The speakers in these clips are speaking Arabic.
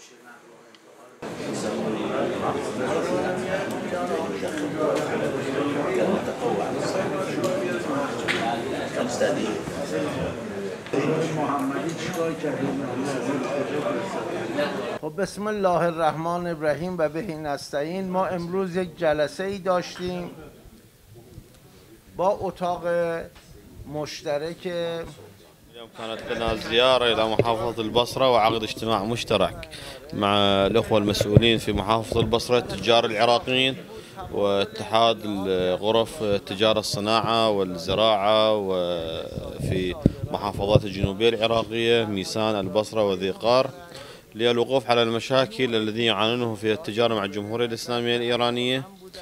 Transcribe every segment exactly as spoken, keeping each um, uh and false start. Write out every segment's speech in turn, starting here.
خب بسم الله الرحمن الرحیم و به نستعین. ما امروز یک جلسه ای داشتیم با اتاق مشترک. اليوم كانت لنا زيارة إلى محافظة البصرة وعقد اجتماع مشترك مع الأخوة المسؤولين في محافظة البصرة، التجار العراقيين واتحاد غرف تجار الصناعة والزراعة وفي محافظات الجنوبية العراقية ميسان، البصرة وذي قار، للوقوف على المشاكل الذي يعانونه في التجارة مع الجمهورية الإسلامية الإيرانية،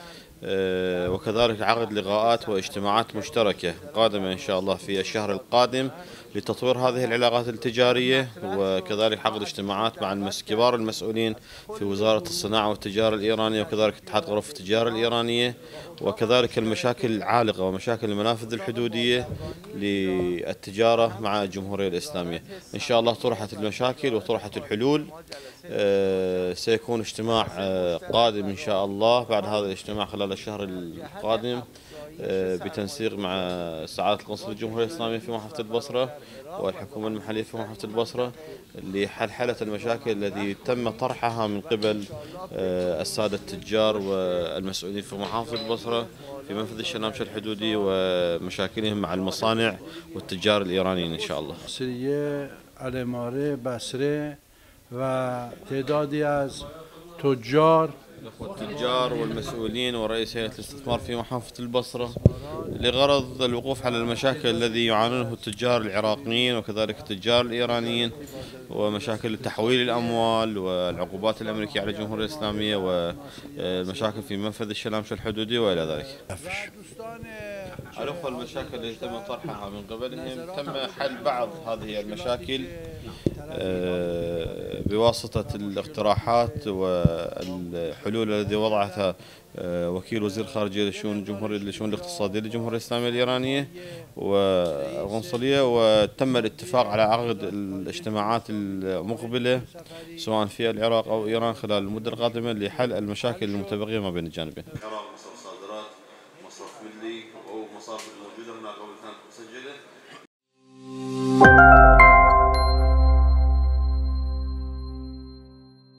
وكذلك عقد لقاءات واجتماعات مشتركة قادمة إن شاء الله في الشهر القادم لتطوير هذه العلاقات التجارية، وكذلك عقد اجتماعات مع كبار المسؤولين في وزارة الصناعة والتجارة الإيرانية وكذلك اتحاد غرف التجارة الإيرانية، وكذلك المشاكل العالقة ومشاكل المنافذ الحدودية للتجارة مع الجمهورية الإسلامية. إن شاء الله طرحت المشاكل وطرحت الحلول. سيكون اجتماع قادم إن شاء الله بعد هذا الاجتماع خلال الشهر القادم بتنسيق مع سعادة القنصل الجمهورية الإسلامية في محافظة البصرة والحكومة المحلية في محافظة البصرة لحلحلة المشاكل التي تم طرحها من قبل السادة التجار والمسؤولين في محافظة البصرة في منفذ الشنامشة الحدودي ومشاكلهم مع المصانع والتجار الإيرانيين إن شاء الله. سریه علماره بصره و تعدادی از تجار التجار والمسؤولين ورئيس هيئة الاستثمار في محافظة البصرة لغرض الوقوف على المشاكل الذي يعانونه التجار العراقيين وكذلك التجار الإيرانيين ومشاكل تحويل الأموال والعقوبات الأمريكية على الجمهورية الإسلامية والمشاكل في منفذ الشلامشة الحدودي وإلى ذلك. الأخوة المشاكل التي تم طرحها من قبلهم تم حل بعض هذه المشاكل بواسطة الاقتراحات والحلول التي وضعتها وكيل وزير الخارجية للشؤون الجمهورية للشؤون الاقتصادية للجمهورية الإسلامية الإيرانية والقنصلية، وتم الاتفاق على عقد الاجتماعات المقبلة سواء في العراق أو إيران خلال المدة القادمة لحل المشاكل المتبقية ما بين الجانبين. العراق مصرف صادرات، مصرف ملي ومصارف الموجودة هناك أو كانت مسجلة.